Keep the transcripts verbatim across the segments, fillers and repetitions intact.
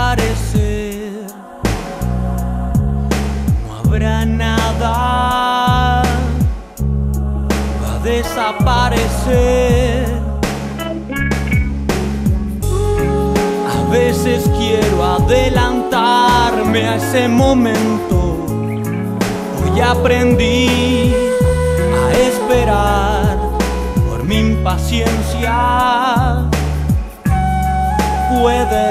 desaparecer. No habrá nada, va a desaparecer. A veces quiero adelantarme a ese momento. Hoy aprendí a esperar por mi impaciencia. Puede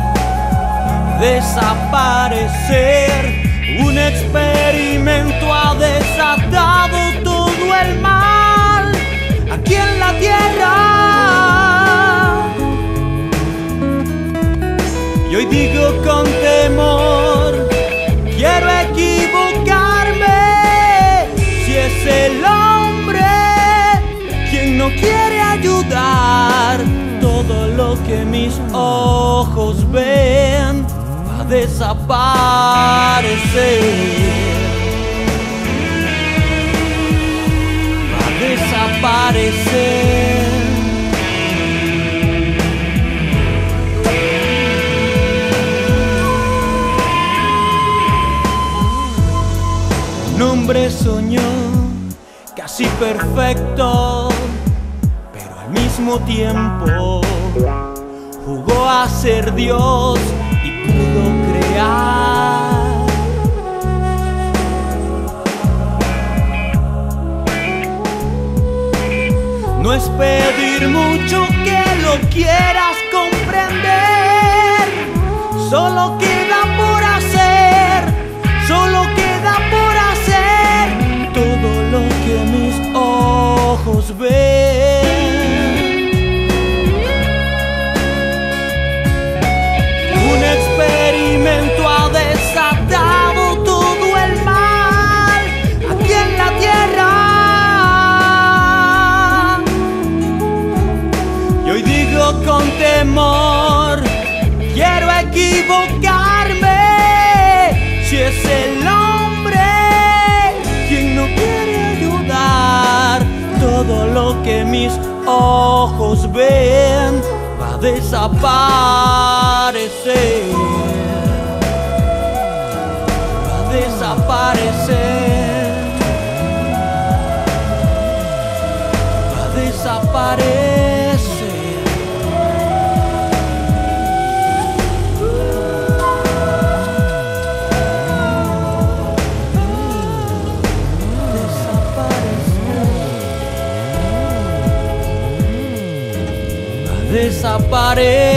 desaparecer. Un experimento ha desatado todo el mal aquí en la tierra. Y hoy digo con temor, quiero equivocarme. Si es el hombre quien no quiere ayudar, todo lo que mis ojos ven va a desaparecer. Va a desaparecer. Un hombre soñó casi perfecto, pero al mismo tiempo jugó a ser Dios y pudo crear. No es pedir mucho que lo quieras comprender. Solo queda por hacer, solo queda por hacer todo lo que mis ojos ven. Un experimento ha desatado todo el mal aquí en la tierra. Y hoy digo con temor, quiero equivocarme. Si es el hombre quien no quiere ayudar, todo lo que mis ojos ven va a desaparecer. Va a desaparecer. Va a desaparecer. Desaparecer.